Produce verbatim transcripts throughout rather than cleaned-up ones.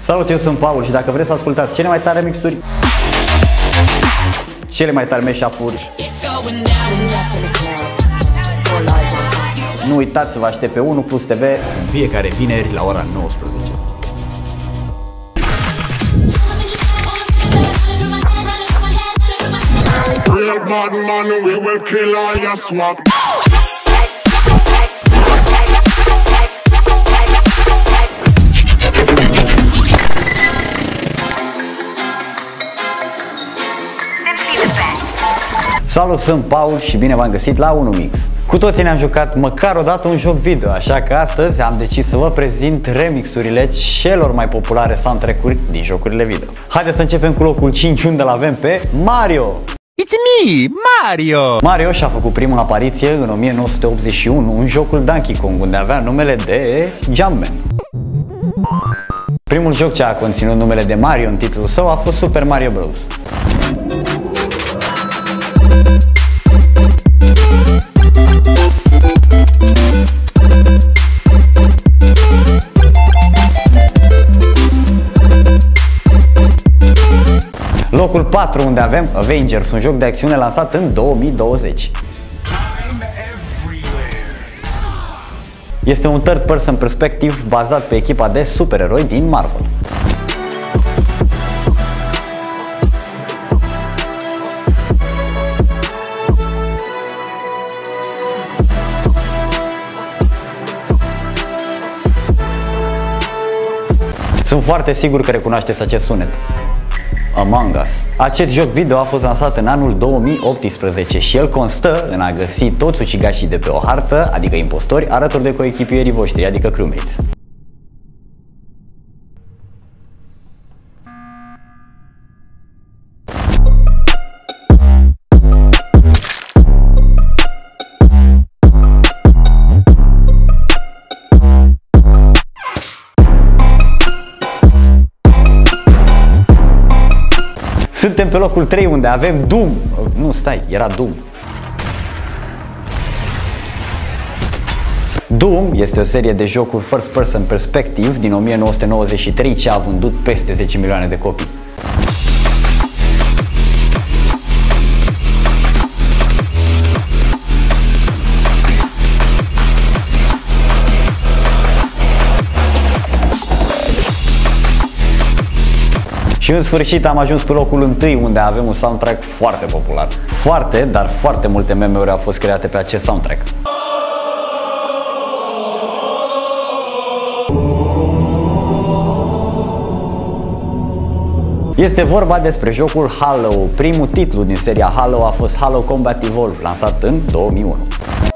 Salut, eu sunt Paul și dacă vreți să ascultați cele mai tare mixuri, cele mai tare mashup-uri, nu uitați să vă aștept pe unu plus T V în fiecare vineri la ora nouăsprezece. Real bad man, we will kill all your swag. Salut, sunt Paul și bine v-am găsit la unu Mix. Cu toții ne-am jucat măcar o dată un joc video, așa că astăzi am decis să vă prezint remixurile celor mai populare soundtrack-uri din jocurile video. Haideți să începem cu locul cinci, unde l-avem pe Mario. It's me, Mario! Mario și-a făcut primul apariție în o mie nouă sute optzeci și unu în jocul Donkey Kong, unde avea numele de Jumpman. Primul joc ce a conținut numele de Mario în titlul său a fost Super Mario Bros. Locul patru, unde avem Avengers, un joc de acțiune lansat în două mii douăzeci. Este un third person perspective bazat pe echipa de supereroi din Marvel. Sunt foarte sigur că recunoașteți acest sunet. Among Us. Acest joc video a fost lansat în anul două mii optsprezece și el constă în a găsi toți ucigașii de pe o hartă, adică impostori, alături de coechipierii voștri, adică crewmates. Suntem pe locul trei, unde avem Doom. Nu, stai, era Doom. Doom este o serie de jocuri first person perspective din o mie nouă sute nouăzeci și trei ce a vândut peste zece milioane de copii. Și în sfârșit am ajuns pe locul întâi, unde avem un soundtrack foarte popular. Foarte, dar foarte multe meme-uri au fost create pe acest soundtrack. Este vorba despre jocul Halo. Primul titlu din seria Halo a fost Halo Combat Evolved, lansat în două mii unu.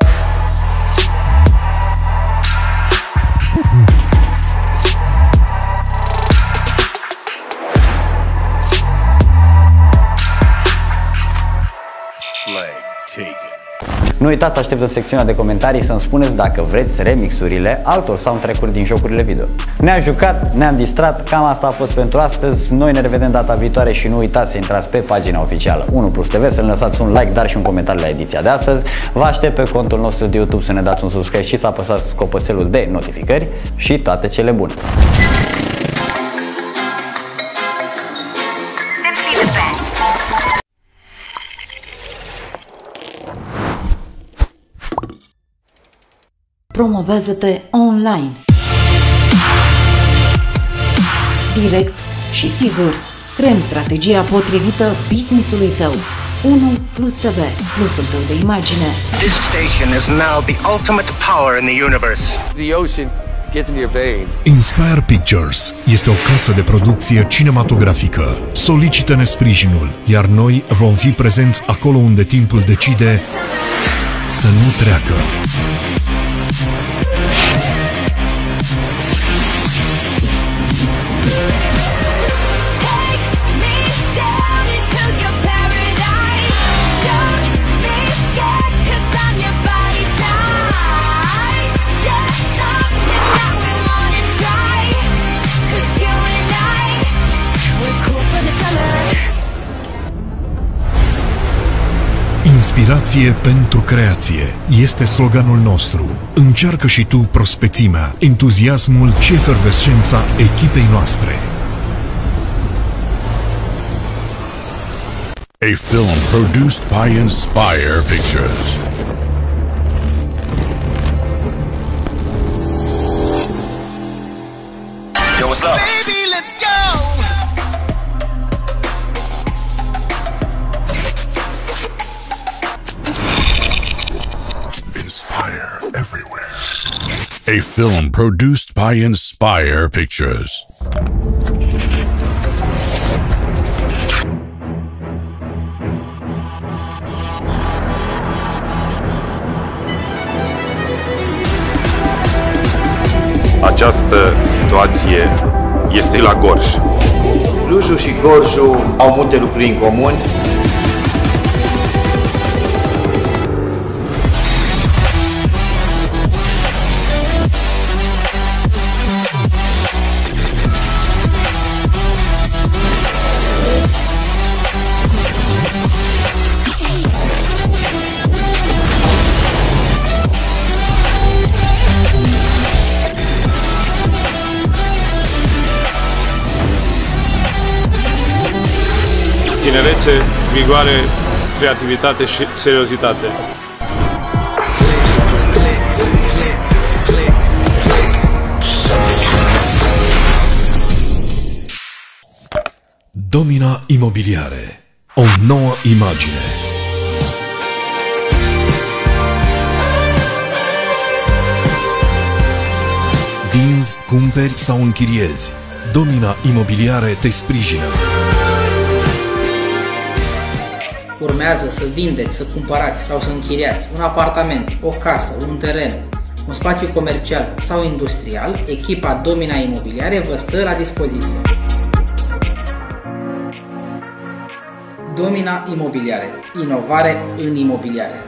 Nu uitați să aștept în secțiunea de comentarii să-mi spuneți dacă vreți remixurile altor soundtrack-uri din jocurile video. Ne-am jucat, ne-am distrat, cam asta a fost pentru astăzi. Noi ne revedem data viitoare și nu uitați să intrați pe pagina oficială unu plus T V, să ne lăsați un like, dar și un comentariu la ediția de astăzi. Vă aștept pe contul nostru de YouTube să ne dați un subscribe și să apăsați clopoțelul de notificări și toate cele bune. Promovează-te online, direct și sigur. Creăm strategia potrivită business-ului tău. unu plus T V, plusul tău de imagine. This station is now the ultimate power in the universe. The ocean gets in your veins. Inspire Pictures este o casă de producție cinematografică. Solicită-ne sprijinul, iar noi vom fi prezenți acolo unde timpul decide să nu treacă. Inspirație pentru creație este sloganul nostru. Încearcă și tu prospețimea, entuziasmul și efervescența echipei noastre. A film produced by Inspire Pictures. Yo, what's up? Baby, let's go! Inspire everywhere. A film produced by Inspire Pictures. Această situație este la Gorj. Clujul și Gorjul au multe lucruri în comun. Tinerețe, vigoare, creativitate și seriozitate. Domina Imobiliare. O nouă imagine. Vinzi, cumperi sau închiriezi. Domina Imobiliare te sprijină. Urmează să vindeți, să cumpărați sau să închiriați un apartament, o casă, un teren, un spațiu comercial sau industrial, echipa Domina Imobiliare vă stă la dispoziție. Domina Imobiliare. Inovare în imobiliare.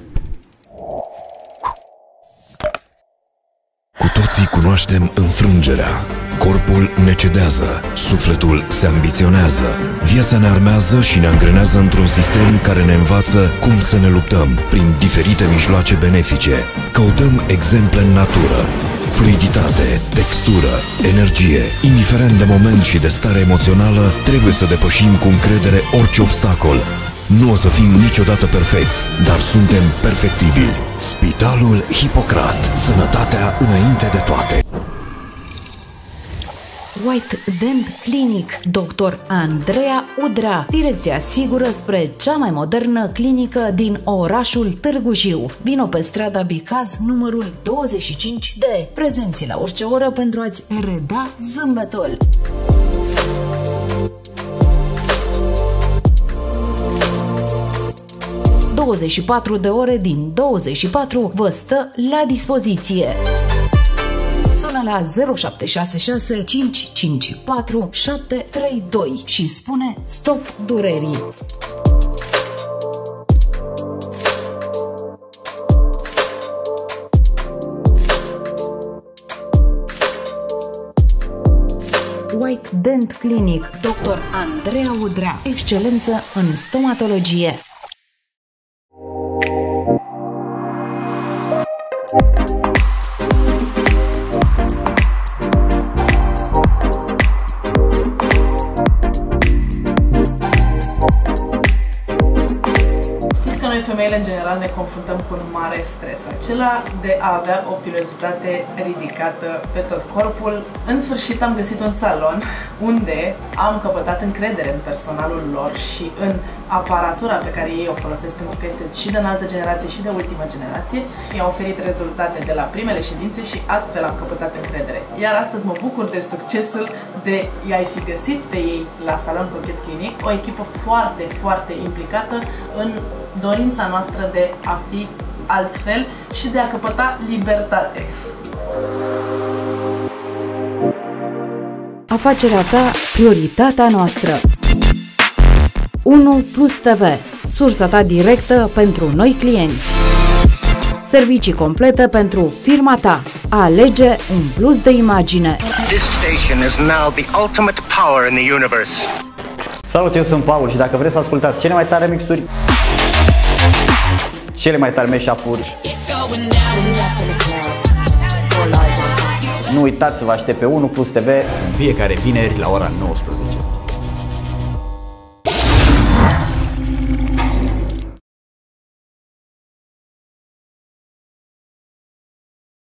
Cu toții cunoaștem înfrângerea. Corpul ne cedează, sufletul se ambiționează. Viața ne armează și ne angrenează într-un sistem care ne învață cum să ne luptăm prin diferite mijloace benefice. Căutăm exemple în natură. Fluiditate, textură, energie, indiferent de moment și de stare emoțională, trebuie să depășim cu încredere orice obstacol. Nu o să fim niciodată perfecți, dar suntem perfectibili. Spitalul Hipocrat. Sănătatea înainte de toate. White Dent Clinic, doctor Andreea Udrea, direcția sigură spre cea mai modernă clinică din orașul Târgu Jiu. Vino pe strada Bicaz, numărul douăzeci și cinci D, prezenți la orice oră pentru a-ți reda zâmbetul. douăzeci și patru de ore din douăzeci și patru vă stă la dispoziție. Sună la zero șapte șase șase cinci cinci patru șapte trei doi și spune stop durerii. White Dent Clinic, doctor Andreea Udrea, excelență în stomatologie. Noi femeile în general ne confruntăm cu un mare stres, acela de a avea o pilozitate ridicată pe tot corpul. În sfârșit am găsit un salon unde am căpătat încredere în personalul lor și în aparatura pe care ei o folosesc, pentru că este și de înaltă generație și de ultimă generație. I-au oferit rezultate de la primele ședințe și astfel am căpătat încredere. Iar astăzi mă bucur de succesul de i-ai fi găsit pe ei la Salon Coquette Clinic, o echipă foarte, foarte implicată în dorința noastră de a fi altfel și de a căpăta libertate. Afacerea ta, prioritatea noastră. unu Plus T V, sursa ta directă pentru noi clienți. Servicii complete pentru firma ta. Alege un plus de imagine. This station is now the ultimate power in the universe. Salut, eu sunt Paul și dacă vreți să ascultați cele mai tare mixuri, cele mai tare mashup-uri, nu uitați să vă aștept pe unu Plus T V în fiecare vineri la ora nouăsprezece.